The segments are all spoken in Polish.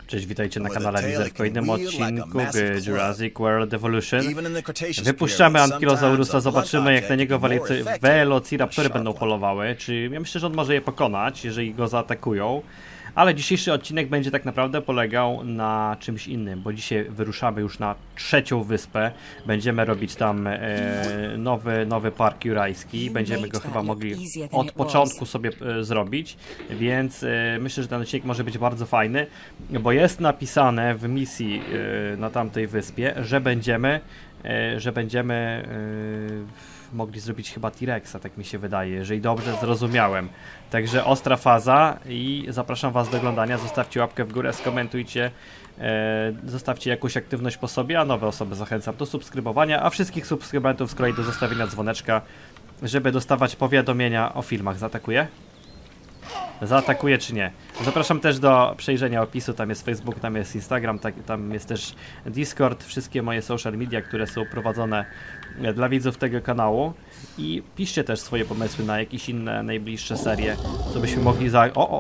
Cześć, witajcie na kanale Lizer w kolejnym odcinku Jurassic World Evolution. Wypuszczamy Ankylosaurusa, zobaczymy jak na niego Velociraptory będą polowały. Czy ja myślę, że on może je pokonać, jeżeli go zaatakują. Ale dzisiejszy odcinek będzie tak naprawdę polegał na czymś innym, bo dzisiaj wyruszamy już na trzecią wyspę. Będziemy robić tam nowy park jurajski. Będziemy go chyba mogli od początku sobie zrobić, więc myślę, że ten odcinek może być bardzo fajny, bo jest napisane w misji na tamtej wyspie, że będziemy mogli zrobić chyba T-Rexa, tak mi się wydaje, jeżeli dobrze zrozumiałem. Także ostra faza i zapraszam was do oglądania. Zostawcie łapkę w górę, skomentujcie, zostawcie jakąś aktywność po sobie, a nowe osoby zachęcam do subskrybowania, a wszystkich subskrybentów z kolei do zostawienia dzwoneczka, żeby dostawać powiadomienia o filmach. Zaatakuje? Zaatakuje czy nie? Zapraszam też do przejrzenia opisu, tam jest Facebook, tam jest Instagram, tam jest też Discord, wszystkie moje social media, które są prowadzone dla widzów tego kanału. I piszcie też swoje pomysły na jakieś inne, najbliższe serie, co byśmy mogli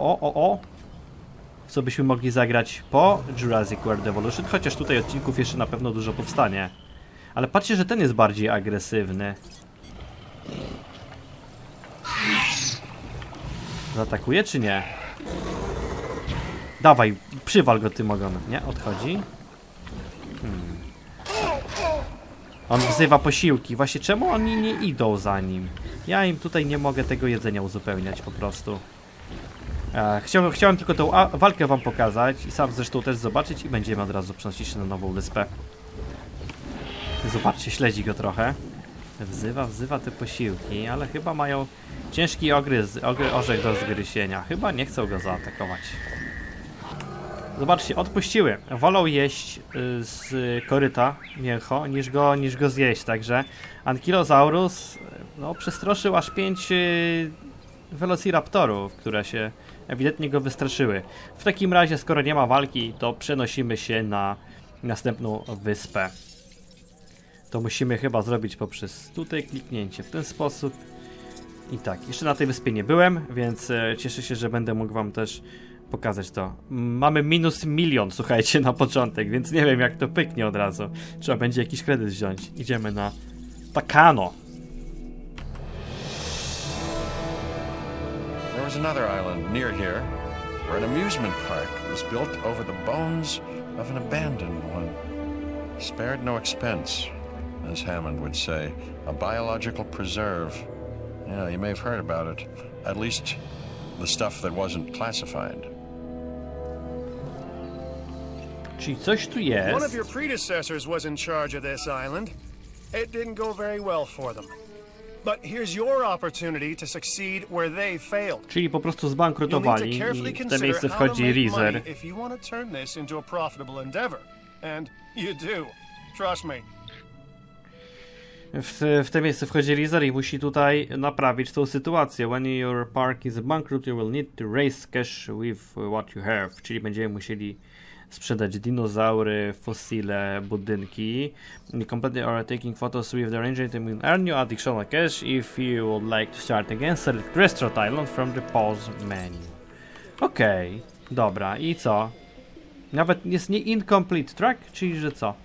co byśmy mogli zagrać po Jurassic World Evolution, chociaż tutaj odcinków jeszcze na pewno dużo powstanie. Ale patrzcie, że ten jest bardziej agresywny. Zaatakuje czy nie? Dawaj, przywal go tym ogonem. Nie, odchodzi. On wzywa posiłki. Właśnie czemu oni nie idą za nim? Ja im tutaj nie mogę tego jedzenia uzupełniać po prostu. Chciałem tylko tą walkę wam pokazać i sam zresztą też zobaczyć i będziemy od razu przenosić się na nową wyspę. Zobaczcie, śledzi go trochę. Wzywa te posiłki, ale chyba mają ciężki orzech do zgryzienia. Chyba nie chcą go zaatakować. Zobaczcie, odpuściły. Wolą jeść z koryta mięcho niż go zjeść. Także Ankylosaurus przestroszył aż 5 Velociraptorów, które się ewidentnie go wystraszyły. W takim razie, skoro nie ma walki, to przenosimy się na następną wyspę. To musimy chyba zrobić poprzez tutaj kliknięcie w ten sposób. I tak, jeszcze na tej wyspie nie byłem, więc cieszę się, że będę mógł wam też pokazać to. Mamy -1 000 000, słuchajcie, na początek, więc nie wiem jak to pyknie od razu. Trzeba będzie jakiś kredyt wziąć. Idziemy na Takano. There was another island near here, where an amusement park was built over the bones of an abandoned one. Spared no expense, as Hammond would say, a biological preserve. Yeah, you may have heard about it. At least the stuff that wasn't classified. Czyli coś tu jest. One of your predecessors was in charge of this island. It didn't go very well for them. But here's your opportunity to succeed where they failed. Czyli po prostu zbankrutowali i w te miejsce wchodzi Lizer. If you want to turn this into a profitable endeavor. And you do. Trust me. W te miejsce wchodzi Lizer i musi tutaj naprawić tą sytuację. When your park is bankrupt, you will need to raise cash with what you have. Czyli będziemy musieli sprzedać dinozaury, fosile, budynki. Completely or taking photos with the ranger to earn you additional cash. If you would like to start again, select Restaurant Island from the pause menu. Okej, dobra, i co? Nawet jest nie incomplete track, czyli że co?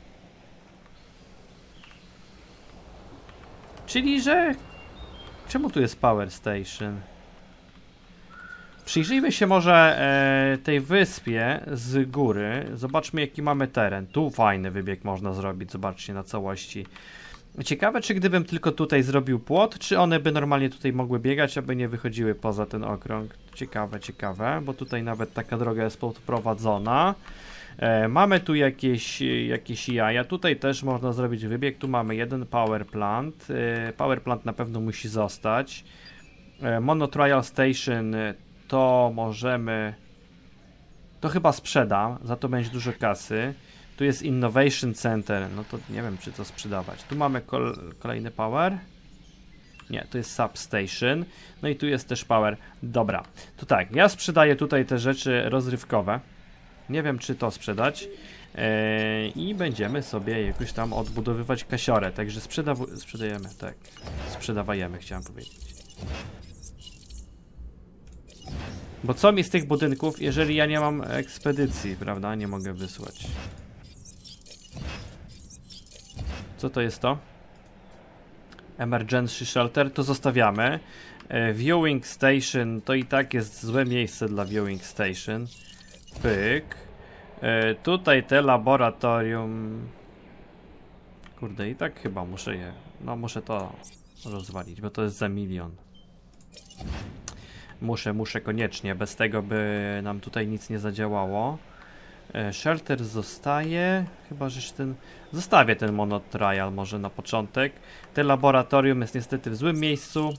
Czyli, że... Czemu tu jest Power Station? Przyjrzyjmy się może tej wyspie z góry. Zobaczmy jaki mamy teren. Tu fajny wybieg można zrobić, zobaczcie na całości. Ciekawe czy gdybym tylko tutaj zrobił płot, czy one by normalnie tutaj mogły biegać, aby nie wychodziły poza ten okrąg. Ciekawe, bo tutaj nawet taka droga jest podprowadzona. Mamy tu jakieś jaja, tutaj też można zrobić wybieg, tu mamy jeden power plant. Power plant na pewno musi zostać. Mono Trial Station to możemy... To chyba sprzedam, za to będzie dużo kasy. Tu jest Innovation Center, no to nie wiem czy to sprzedawać. Tu mamy kolejny power. Nie, to jest Substation. No i tu jest też power. Dobra, to tak, ja sprzedaję tutaj te rzeczy rozrywkowe. Nie wiem czy to sprzedać. I będziemy sobie jakoś tam odbudowywać kasiorę. Także sprzedajemy, tak. Sprzedawajemy, chciałem powiedzieć. Bo co mi z tych budynków, jeżeli ja nie mam ekspedycji, prawda? Nie mogę wysłać. Co to jest to? Emergency Shelter, to zostawiamy. Viewing Station, to i tak jest złe miejsce dla Viewing Station. Pyk. Tutaj te laboratorium. Kurde, i tak chyba muszę je. No, muszę to rozwalić, bo to jest za 1 000 000. Muszę koniecznie. Bez tego by nam tutaj nic nie zadziałało. Shelter zostaje. Chyba, że ten. Zostawię ten monotrial może na początek. Te laboratorium jest niestety w złym miejscu.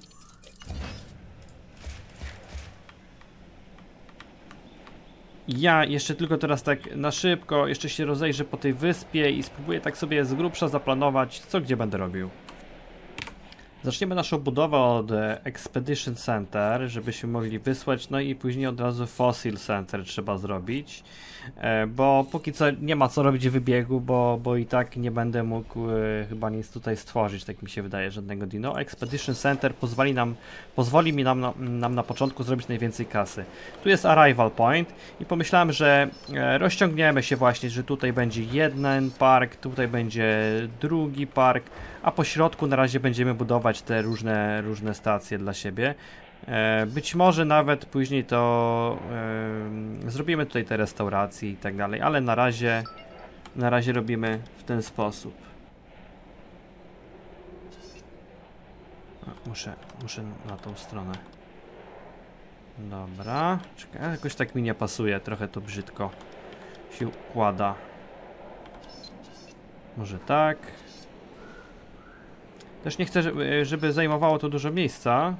Ja jeszcze tylko teraz tak na szybko jeszcze się rozejrzę po tej wyspie i spróbuję tak sobie z grubsza zaplanować, co gdzie będę robił. Zaczniemy naszą budowę od Expedition Center, żebyśmy mogli wysłać, no i później od razu Fossil Center trzeba zrobić, bo póki co nie ma co robić w wybiegu, bo i tak nie będę mógł chyba nic tutaj stworzyć, tak mi się wydaje, żadnego dino. Expedition Center pozwoli mi nam na początku zrobić najwięcej kasy. Tu jest Arrival Point i pomyślałem, że rozciągniemy się właśnie, że tutaj będzie jeden park, tutaj będzie drugi park, a po środku na razie będziemy budować te różne stacje dla siebie. Być może nawet później to zrobimy tutaj te restauracje i tak dalej, ale na razie robimy w ten sposób. Muszę na tą stronę. Dobra, czekaj, jakoś tak mi nie pasuje, trochę to brzydko się układa. Może tak. Też nie chcę, żeby zajmowało to dużo miejsca.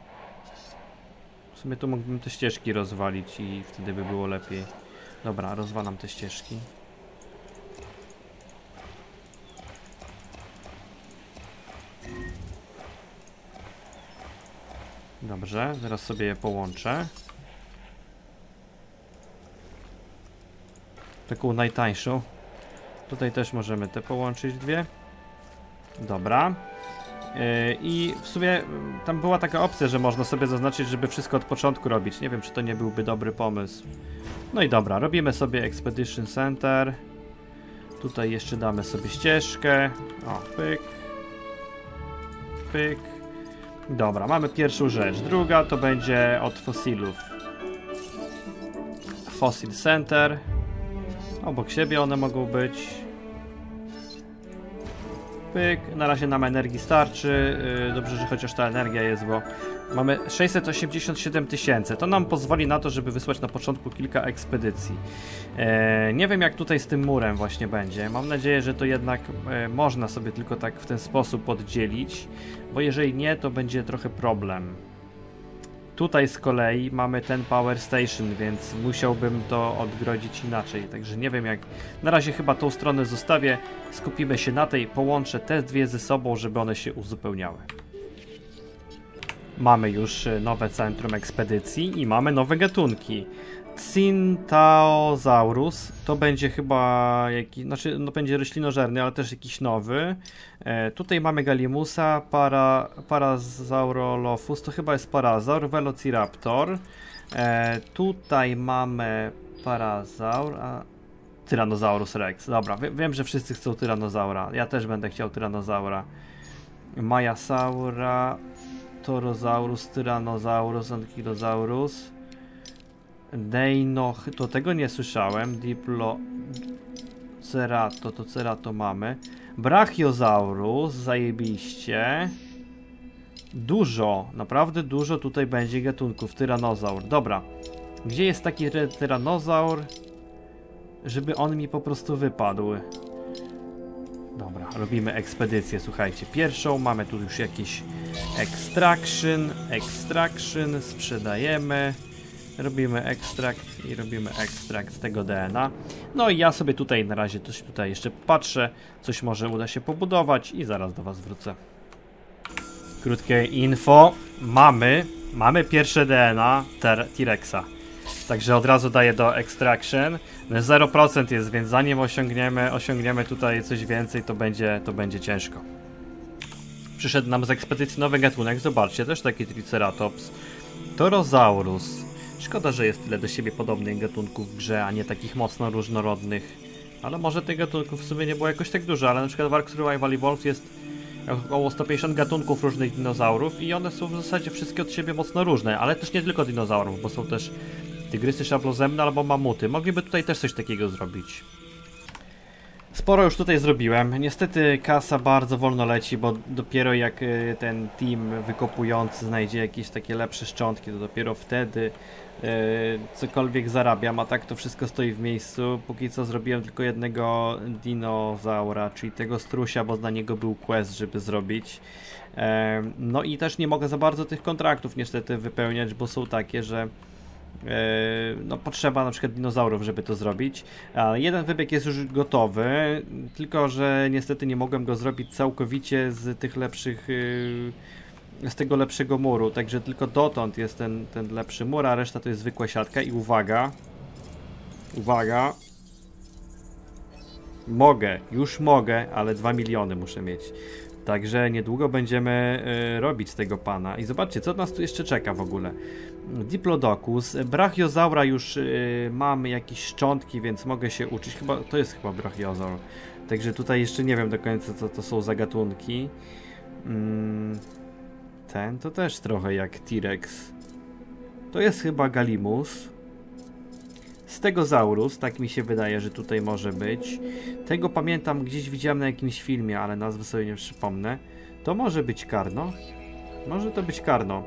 W sumie to mógłbym te ścieżki rozwalić i wtedy by było lepiej. Dobra, rozwalam te ścieżki. Dobrze, zaraz sobie je połączę. Taką najtańszą. Tutaj też możemy te połączyć dwie. Dobra. I w sumie tam była taka opcja, że można sobie zaznaczyć, żeby wszystko od początku robić. Nie wiem, czy to nie byłby dobry pomysł. No i dobra, robimy sobie Expedition Center. Tutaj jeszcze damy sobie ścieżkę. O, pyk. Pyk. Dobra, mamy pierwszą rzecz. Druga to będzie od fosilów. Fossil Center. Obok siebie one mogą być. Pyk. Na razie nam energii starczy. Dobrze, że chociaż ta energia jest, bo mamy 687 000. To nam pozwoli na to, żeby wysłać na początku kilka ekspedycji. Nie wiem, jak tutaj z tym murem właśnie będzie. Mam nadzieję, że to jednak można sobie tylko tak w ten sposób oddzielić, bo jeżeli nie, to będzie trochę problem. Tutaj z kolei mamy ten Power Station, więc musiałbym to odgrodzić inaczej. Także nie wiem jak. Na razie chyba tą stronę zostawię. Skupimy się na tej. Połączę te dwie ze sobą, żeby one się uzupełniały. Mamy już nowe centrum ekspedycji i mamy nowe gatunki. Cintaosaurus to będzie chyba jakiś, znaczy no będzie roślinożerny, ale też jakiś nowy. Tutaj mamy Galimusa, Parasaurolophus, to chyba jest Parasaur, Velociraptor. Tutaj mamy Parasaur, Tyrannosaurus Rex. Dobra, wiem, że wszyscy chcą Tyrannosaura. Ja też będę chciał Tyrannosaura. Majasaura, Torosaurus, Tyrannosaurus, Ankylosaurus. Deino, to tego nie słyszałem. Diplocerato, to Cerato mamy. Brachiosaurus, zajebiście. Dużo, naprawdę dużo tutaj będzie gatunków. Tyrannosaur, dobra. Gdzie jest taki tyranozaur, żeby on mi po prostu wypadł? Dobra, robimy ekspedycję, słuchajcie. Pierwszą mamy tu już jakiś extraction, sprzedajemy. Robimy ekstrakt i robimy ekstrakt z tego DNA. No i ja sobie tutaj na razie coś tutaj jeszcze popatrzę. Coś może uda się pobudować i zaraz do was wrócę. Krótkie info. Mamy pierwsze DNA T-Rexa. Także od razu daję do extraction. 0% jest, więc zanim osiągniemy tutaj coś więcej, to będzie ciężko. Przyszedł nam z ekspedycji nowy gatunek. Zobaczcie, też taki Triceratops. Torosaurus. Szkoda, że jest tyle do siebie podobnych gatunków w grze, a nie takich mocno różnorodnych. Ale może tych gatunków w sumie nie było jakoś tak dużo, ale na przykład w Ark Survival Evolved jest około 150 gatunków różnych dinozaurów i one są w zasadzie wszystkie od siebie mocno różne, ale też nie tylko dinozaurów, bo są też tygrysy szablozębne albo mamuty. Mogliby tutaj też coś takiego zrobić. Sporo już tutaj zrobiłem. Niestety kasa bardzo wolno leci, bo dopiero jak ten team wykopujący znajdzie jakieś takie lepsze szczątki, to dopiero wtedy cokolwiek zarabiam, a tak to wszystko stoi w miejscu. Póki co zrobiłem tylko jednego dinozaura, czyli tego strusia, bo na niego był quest, żeby zrobić. No i też nie mogę za bardzo tych kontraktów niestety wypełniać, bo są takie, że no potrzeba na przykład dinozaurów, żeby to zrobić. Jeden wybieg jest już gotowy, tylko że niestety nie mogłem go zrobić całkowicie z tych lepszych, z tego lepszego muru, także tylko dotąd jest ten lepszy mur, a reszta to jest zwykła siatka. I uwaga, uwaga, już mogę, ale 2 miliony muszę mieć. Także niedługo będziemy robić z tego pana. I zobaczcie, co nas tu jeszcze czeka w ogóle. Diplodocus, Brachiozaura już mamy jakieś szczątki, więc mogę się uczyć. To jest chyba Brachiozaur. Także tutaj jeszcze nie wiem do końca, co to są za gatunki. Ten to też trochę jak T-Rex. To jest chyba Galimus. Stegosaurus, tak mi się wydaje, że tutaj może być. Tego pamiętam, gdzieś widziałem na jakimś filmie, ale nazwy sobie nie przypomnę. To może być Carno. Może to być Carno.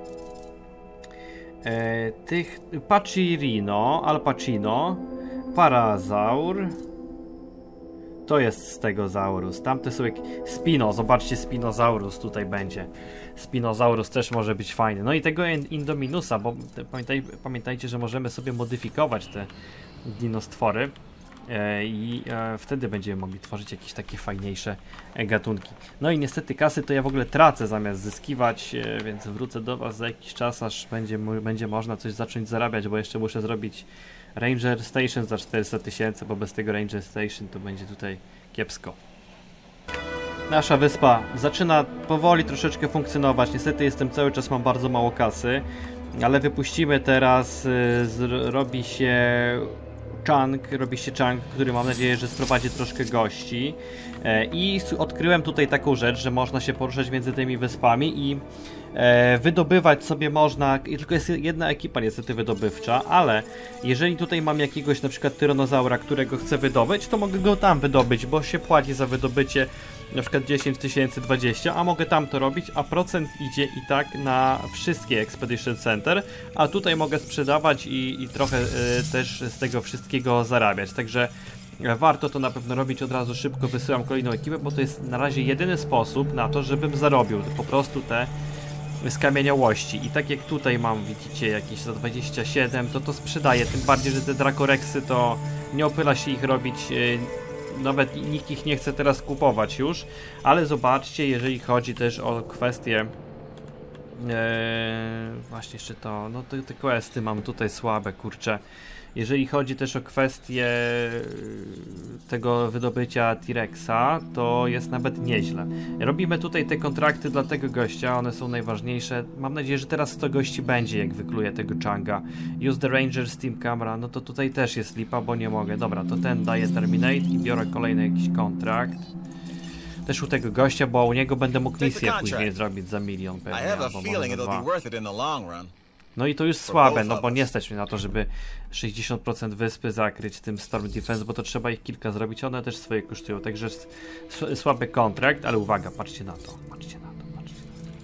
Tych Pachyrhino, Al Pacino, Parazaur. To jest Stegosaurus. Tamte są jak Spino, zobaczcie, Spinosaurus tutaj będzie. Spinosaurus też może być fajny. No i tego Indominusa, bo pamiętajcie, że możemy sobie modyfikować te dinostwory i wtedy będziemy mogli tworzyć jakieś takie fajniejsze gatunki. No i niestety kasy to ja w ogóle tracę zamiast zyskiwać, więc wrócę do was za jakiś czas, aż będzie można coś zacząć zarabiać, bo jeszcze muszę zrobić Ranger Station za 400 000, bo bez tego Ranger Station to będzie tutaj kiepsko. Nasza wyspa zaczyna powoli troszeczkę funkcjonować. Niestety cały czas mam bardzo mało kasy, ale wypuścimy teraz, robi się chunk, który mam nadzieję, że sprowadzi troszkę gości. I odkryłem tutaj taką rzecz, że można się poruszać między tymi wyspami i wydobywać sobie można, tylko jest jedna ekipa niestety wydobywcza, ale jeżeli tutaj mam jakiegoś na przykład tyranozaura, którego chcę wydobyć, to mogę go tam wydobyć, bo się płaci za wydobycie na przykład 10 000, 20, a mogę tam to robić, a procent idzie i tak na wszystkie Expedition Center, a tutaj mogę sprzedawać i trochę też z tego wszystkiego zarabiać, także warto to na pewno robić. Od razu szybko wysyłam kolejną ekipę, bo to jest na razie jedyny sposób na to, żebym zarobił po prostu te skamieniałości. I tak jak tutaj mam, widzicie, jakieś za 27, to sprzedaję, tym bardziej, że te Drakorexy to nie opyla się ich robić, nawet nikt ich nie chce teraz kupować już, ale zobaczcie, jeżeli chodzi też o kwestie właśnie jeszcze to, no te questy mam tutaj słabe, kurczę. Jeżeli chodzi też o kwestię tego wydobycia T-Rexa, to jest nawet nieźle. Robimy tutaj te kontrakty dla tego gościa, one są najważniejsze. Mam nadzieję, że teraz 100 gości będzie, jak wykluje tego Changa. Use the Ranger Steam Camera, no to tutaj też jest lipa, bo nie mogę. Dobra, to ten daje Terminate i biorę kolejny jakiś kontrakt. Też u tego gościa, bo u niego będę mógł misję później zrobić za 1 000 000 pewnie, albo może 2. No i to już słabe, no bo nie stać mnie na to, żeby 60% wyspy zakryć tym Storm Defense, bo to trzeba ich kilka zrobić, one też swoje kosztują, także słaby kontrakt, ale uwaga, patrzcie na to, patrzcie na to, patrzcie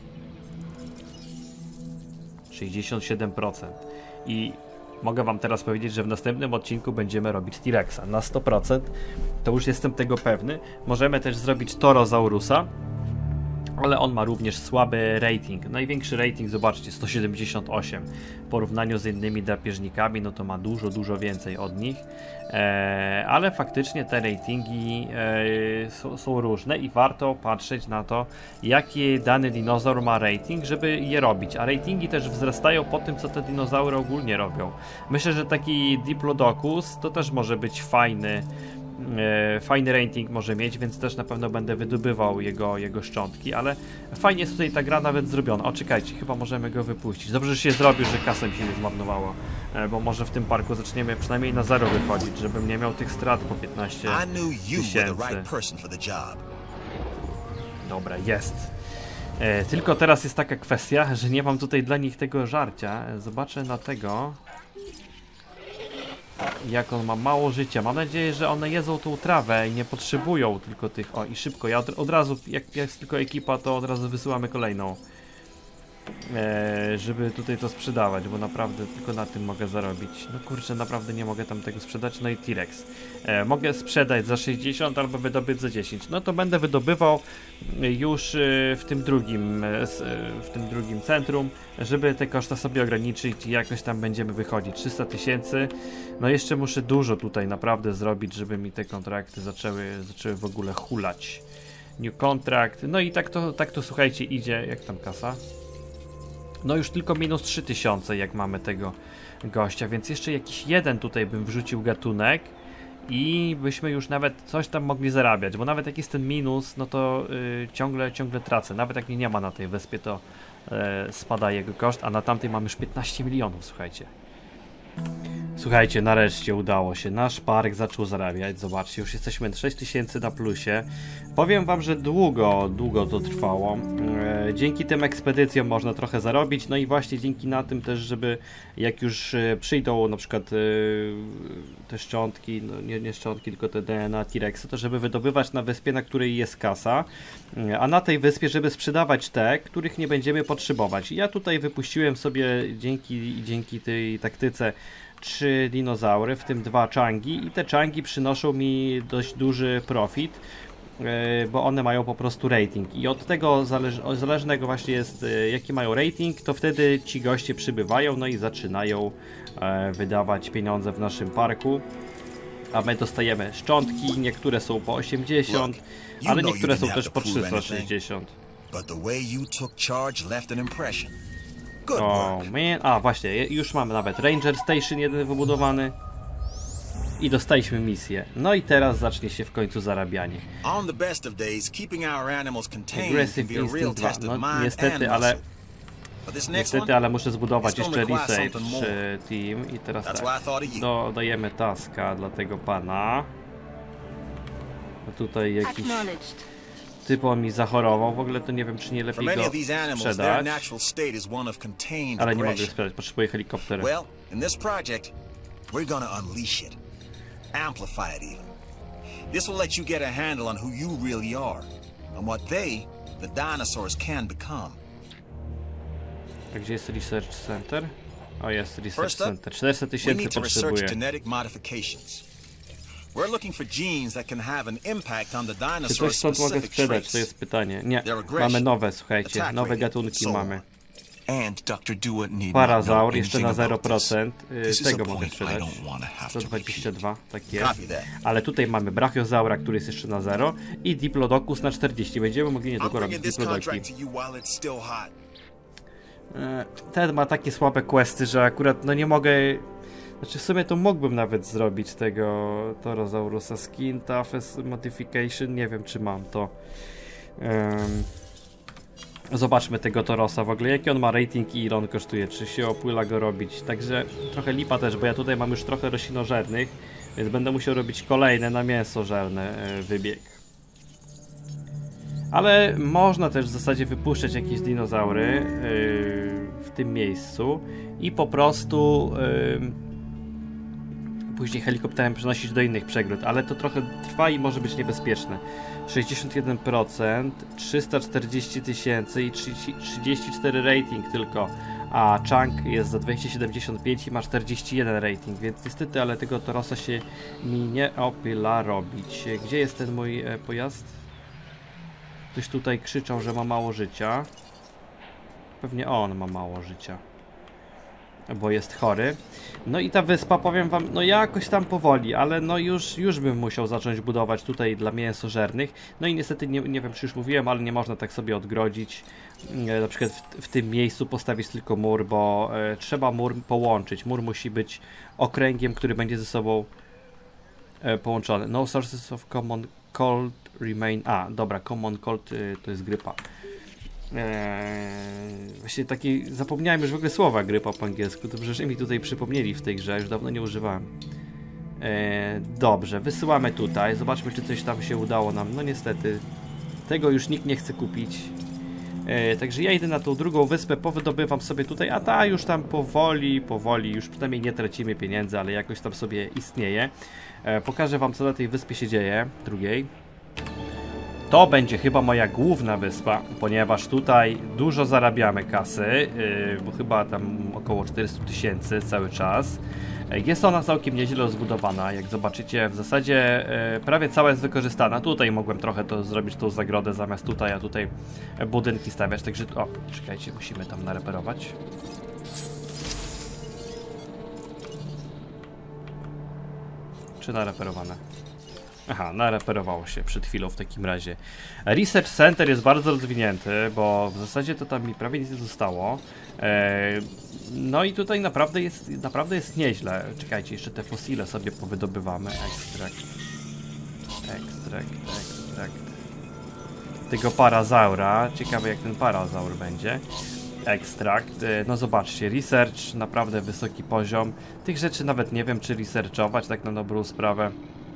na to. 67%. I mogę wam teraz powiedzieć, że w następnym odcinku będziemy robić T-Rexa na 100%, to już jestem tego pewny. Możemy też zrobić Torozaurusa, ale on ma również słaby rating. Największy rating, zobaczcie, 178. W porównaniu z innymi drapieżnikami, no to ma dużo więcej od nich. Ale faktycznie te ratingi są różne i warto patrzeć na to, jaki dany dinozaur ma rating, żeby je robić. A ratingi też wzrastają po tym, co te dinozaury ogólnie robią. Myślę, że taki Diplodocus to też może być fajny fajny rating może mieć, więc też na pewno będę wydobywał jego szczątki, ale fajnie jest tutaj ta gra nawet zrobiona. O, czekajcie, chyba możemy go wypuścić. Dobrze, że się zrobił, że kasa mi się nie zmarnowała, bo może w tym parku zaczniemy przynajmniej na 0 wychodzić, żebym nie miał tych strat po 15 000. Dobra, jest. Tylko teraz jest taka kwestia, że nie mam tutaj dla nich tego żarcia. Zobaczę na tego, jak on ma mało życia. Mam nadzieję, że one jedzą tą trawę i nie potrzebują tylko tych... O, i szybko, ja od razu, jak jest tylko ekipa, to od razu wysyłamy kolejną. Żeby tutaj to sprzedawać, bo naprawdę tylko na tym mogę zarobić. No kurczę, naprawdę nie mogę tam tego sprzedać. No i T-Rex. Mogę sprzedać za 60 albo wydobyć za 10. No to będę wydobywał już w tym drugim centrum, żeby te koszta sobie ograniczyć i jakoś tam będziemy wychodzić. 300 000. No jeszcze muszę dużo tutaj naprawdę zrobić, żeby mi te kontrakty zaczęły w ogóle hulać. New contract. No i tak to słuchajcie idzie. Jak tam kasa? No już tylko minus 3000 jak mamy tego gościa, więc jeszcze jakiś jeden tutaj bym wrzucił gatunek i byśmy już nawet coś tam mogli zarabiać, bo nawet jak jest ten minus, no to ciągle tracę, nawet jak mnie nie ma na tej wyspie, to spada jego koszt, a na tamtej mamy już 15 milionów, słuchajcie. Słuchajcie, nareszcie udało się, nasz park zaczął zarabiać, zobaczcie, już jesteśmy 6000 na plusie. Powiem wam, że długo to trwało. Dzięki tym ekspedycjom można trochę zarobić, no i właśnie dzięki na tym też, żeby jak już przyjdą na przykład te szczątki, no nie szczątki, tylko te DNA T-Rexa, to żeby wydobywać na wyspie, na której jest kasa, a na tej wyspie, żeby sprzedawać te, których nie będziemy potrzebować. I ja tutaj wypuściłem sobie dzięki tej taktyce 3 dinozaury, w tym 2 changi i te changi przynoszą mi dość duży profit, bo one mają po prostu rating i od tego zależnego właśnie jest jaki mają rating, to wtedy ci goście przybywają, no i zaczynają wydawać pieniądze w naszym parku, a my dostajemy szczątki, niektóre są po 80, ale niektóre są też po 360. O man, a właśnie, już mamy nawet Ranger Station 1 wybudowany i dostaliśmy misję. No i teraz zacznie się w końcu zarabianie. Aggressive Instinct 2, no niestety, ale muszę zbudować jeszcze Research Team i teraz tak, dodajemy taska dla tego pana. No tutaj jakiś typ on mi zachorował, w ogóle to nie wiem, czy nie lepiej go sprzedać, ale nie mogę sprzedać, potrzebuję helikopter. Amplify it even. This will let you get a handle on who you really are and what they, the dinosaurs, can become. A gdzie jest Research Center? O, jest Research Center. 400 000 potrzebuję. We're looking for genes that can have an impact on the dinosaur's specific traits. Czy coś stąd mogę sprzedać? To jest pytanie. Nie, mamy nowe, słuchajcie, nowe gatunki mamy. Parazaur jeszcze na 0%, tego mogę sprzedać. 122, tak jest. Ale tutaj mamy Brachiozaura, który jest jeszcze na 0 i Diplodocus na 40. Będziemy mogli niedługo robić Diplodoki. Ten ma takie słabe questy, że akurat no nie mogę... Znaczy w sumie to mógłbym nawet zrobić tego Torozaurusa Skin, Toughest Modification, nie wiem czy mam to. Zobaczmy tego Torosa w ogóle, jaki on ma rating i ile on kosztuje, czy się opłyla go robić. Także trochę lipa też, bo ja tutaj mam już trochę roślinożernych, więc będę musiał robić kolejne na mięsożerne wybieg. Ale można też w zasadzie wypuszczać jakieś dinozaury w tym miejscu i po prostu później helikopterem przenosić do innych przegród, ale to trochę trwa i może być niebezpieczne. 61%, 340 000 i 34 rating tylko, a Chunk jest za 275 i ma 41 rating, więc niestety, ale tego Torosa się mi nie opyla robić. Gdzie jest ten mój pojazd? Ktoś tutaj krzyczał, że ma mało życia. Pewnie on ma mało życia, bo jest chory. No i ta wyspa, powiem wam, no jakoś tam powoli, ale no już bym musiał zacząć budować tutaj dla mięsożernych. No i niestety, nie wiem czy już mówiłem, ale nie można tak sobie odgrodzić. Na przykład w tym miejscu postawić tylko mur, bo trzeba mur połączyć. Mur musi być okręgiem, który będzie ze sobą połączone. No sources of common cold remain... dobra, common cold to jest grypa. Właśnie taki, zapomniałem już w ogóle słowa grypa po angielsku, dobrze, że mi tutaj przypomnieli w tej grze, już dawno nie używałem. Dobrze, wysyłamy tutaj, zobaczmy czy coś tam się udało nam, no niestety tego już nikt nie chce kupić. Także ja idę na tą drugą wyspę, powydobywam sobie tutaj, a ta już tam powoli, już przynajmniej nie tracimy pieniędzy, ale jakoś tam sobie istnieje. Pokażę wam co na tej wyspie się dzieje, drugiej. To będzie chyba moja główna wyspa, ponieważ tutaj dużo zarabiamy kasy, bo chyba tam około 400 000 cały czas. Jest ona całkiem nieźle rozbudowana, jak zobaczycie, w zasadzie prawie cała jest wykorzystana. Tutaj mogłem trochę to zrobić, tą zagrodę zamiast tutaj, a tutaj budynki stawiać, także... O, czekajcie, musimy tam nareperować. Czy nareperowane? Aha, nareperowało się przed chwilą w takim razie. Research Center jest bardzo rozwinięty, bo w zasadzie to tam mi prawie nic nie zostało. No i tutaj naprawdę jest nieźle. Czekajcie, jeszcze te fosile sobie powydobywamy. Ekstrakt. Tego parazaura. Ciekawe jak ten parazaur będzie. Ekstrakt. No zobaczcie, research, naprawdę wysoki poziom. Tych rzeczy nawet nie wiem czy researchować tak na dobrą sprawę.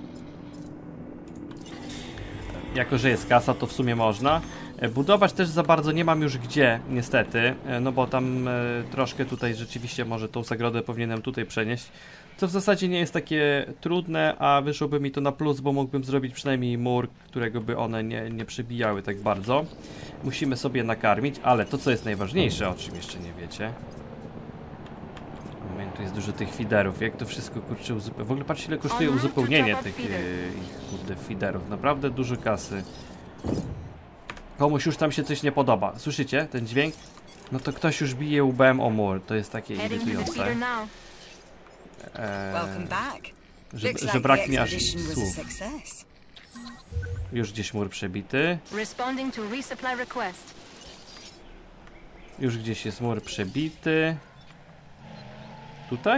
Jako że jest kasa, to w sumie można. Budować też za bardzo nie mam już gdzie, niestety. No bo tam troszkę tutaj rzeczywiście może tą zagrodę powinienem tutaj przenieść. Co w zasadzie nie jest takie trudne, a wyszłoby mi to na plus, bo mógłbym zrobić przynajmniej mur, którego by one nie przebijały tak bardzo. Musimy sobie nakarmić, ale to co jest najważniejsze, o czym jeszcze nie wiecie. Tu jest dużo tych feederów, jak to wszystko kurczę uzupełnić. W ogóle patrzcie ile kosztuje uzupełnienie tych kurde feederów, naprawdę dużo kasy. Komuś już tam się coś nie podoba, słyszycie ten dźwięk? No to ktoś już bije łbem o mur, to jest takie irytujące. Że brak mi aż słów. Już gdzieś mur przebity. Już gdzieś jest mur przebity. Tutaj?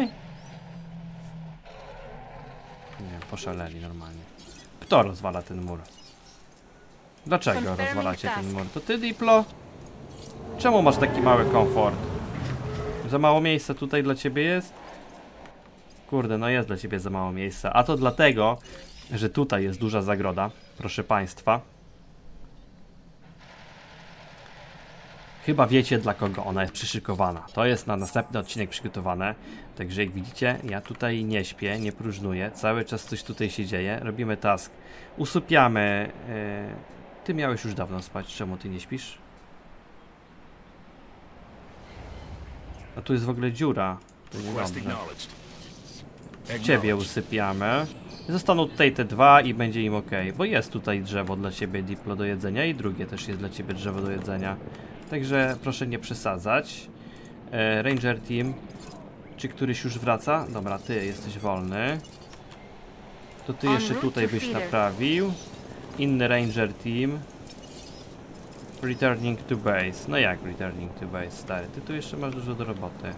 Nie, poszaleli normalnie. Kto rozwala ten mur? Dlaczego rozwalacie ten mur? To ty, Diplo? Czemu masz taki mały komfort? Za mało miejsca tutaj dla ciebie jest? Kurde, no jest dla ciebie za mało miejsca. A to dlatego, że tutaj jest duża zagroda, proszę państwa. Chyba wiecie dla kogo ona jest przyszykowana. To jest na następny odcinek przygotowane. Także jak widzicie, ja tutaj nie śpię, nie próżnuję. Cały czas coś tutaj się dzieje. Robimy task. Usypiamy. Ty miałeś już dawno spać. Czemu ty nie śpisz? A tu jest w ogóle dziura. To niedobrze. Ciebie usypiamy. Zostaną tutaj te dwa i będzie im ok. Bo jest tutaj drzewo dla ciebie, Diplo, do jedzenia. I drugie też jest dla ciebie drzewo do jedzenia. Także proszę nie przesadzać. Ranger Team. Czy któryś już wraca? Dobra, ty jesteś wolny. To ty jeszcze tutaj byś naprawił. Inny Ranger Team. Returning to base. No jak returning to base, stary? Ty tu jeszcze masz dużo do roboty.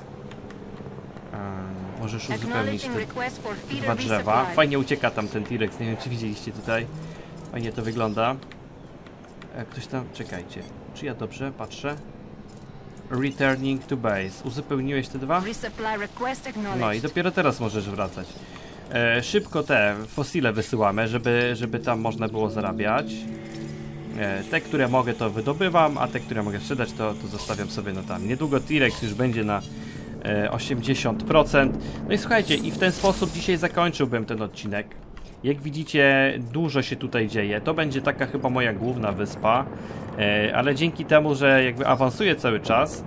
Możesz uzupełnić te dwa drzewa. Fajnie ucieka tam ten T-Rex. Nie wiem czy widzieliście tutaj. Fajnie to wygląda. Ktoś tam... Czekajcie. Czy ja dobrze patrzę? Returning to base. Uzupełniłeś te dwa? No i dopiero teraz możesz wracać. Szybko te fosile wysyłamy, żeby tam można było zarabiać. Te, które mogę, to wydobywam, a te, które mogę sprzedać, to zostawiam sobie no tam. Niedługo T-Rex już będzie na 80%. No i słuchajcie, i w ten sposób dzisiaj zakończyłbym ten odcinek. Jak widzicie, dużo się tutaj dzieje. To będzie taka chyba moja główna wyspa. Ale dzięki temu, że jakby awansuję cały czas,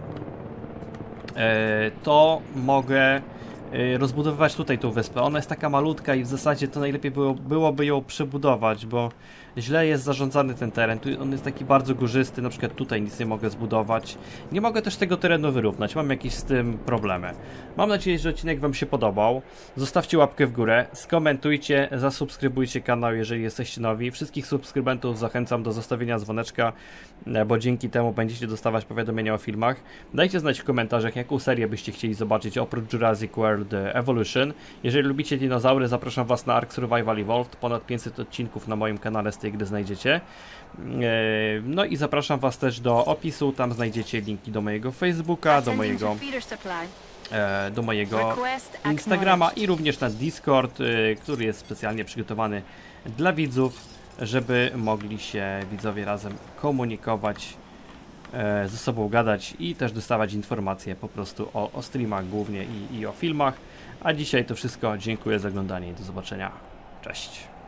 to mogę rozbudowywać tutaj tą wyspę. Ona jest taka malutka i w zasadzie to najlepiej byłoby ją przebudować, bo źle jest zarządzany ten teren. On jest taki bardzo górzysty, na przykład tutaj nic nie mogę zbudować. Nie mogę też tego terenu wyrównać, mam jakieś z tym problemy. Mam nadzieję, że odcinek wam się podobał. Zostawcie łapkę w górę, skomentujcie, zasubskrybujcie kanał, jeżeli jesteście nowi. Wszystkich subskrybentów zachęcam do zostawienia dzwoneczka, bo dzięki temu będziecie dostawać powiadomienia o filmach. Dajcie znać w komentarzach, jaką serię byście chcieli zobaczyć oprócz Jurassic World. World Evolution. Jeżeli lubicie dinozaury, zapraszam was na Ark Survival Evolved. Ponad 500 odcinków na moim kanale z tej gry znajdziecie. No i zapraszam was też do opisu, tam znajdziecie linki do mojego Facebooka, do mojego Instagrama i również na Discord, który jest specjalnie przygotowany dla widzów, żeby mogli się widzowie razem komunikować, ze sobą gadać i też dostawać informacje po prostu o streamach głównie i o filmach. A dzisiaj to wszystko. Dziękuję za oglądanie i do zobaczenia. Cześć.